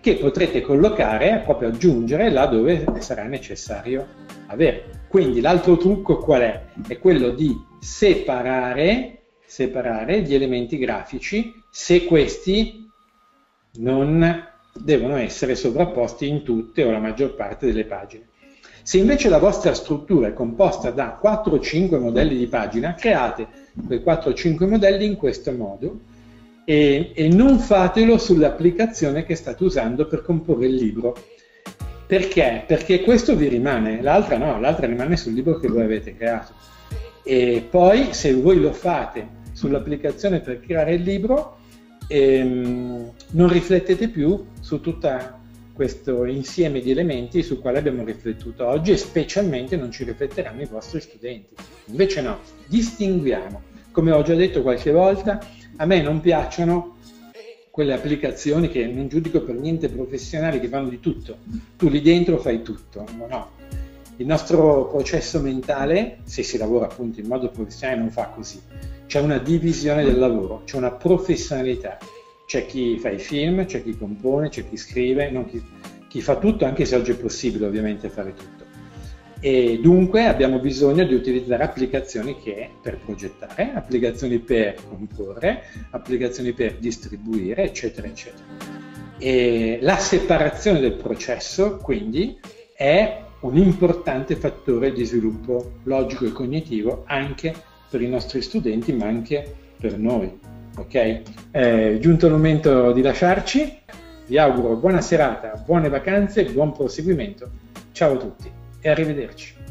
che potrete collocare, proprio aggiungere là dove sarà necessario avere. Quindi l'altro trucco qual è? È quello di separare gli elementi grafici se questi non devono essere sovrapposti in tutte o la maggior parte delle pagine. Se invece la vostra struttura è composta da 4 o 5 modelli di pagina, create quei 4 o 5 modelli in questo modo e non fatelo sull'applicazione che state usando per comporre il libro. Perché? Perché questo vi rimane, l'altra no, l'altra rimane sul libro che voi avete creato. E poi se voi lo fate sull'applicazione per creare il libro, non riflettete più su tutto questo insieme di elementi sul quale abbiamo riflettuto oggi e specialmente non ci rifletteranno i vostri studenti. Invece no, distinguiamo. Come ho già detto qualche volta, a me non piacciono quelle applicazioni che non giudico per niente professionali, che fanno di tutto. Tu lì dentro fai tutto. No. Il nostro processo mentale, se si lavora appunto in modo professionale, non fa così. C'è una divisione del lavoro, c'è una professionalità. C'è chi fa i film, c'è chi compone, c'è chi scrive, chi fa tutto, anche se oggi è possibile ovviamente fare tutto. E dunque abbiamo bisogno di utilizzare applicazioni per progettare, applicazioni per comporre, applicazioni per distribuire, eccetera, eccetera. E la separazione del processo, quindi, è un importante fattore di sviluppo logico e cognitivo anche per i nostri studenti, ma anche per noi. Ok? È giunto il momento di lasciarci. Vi auguro buona serata, buone vacanze, buon proseguimento. Ciao a tutti e arrivederci.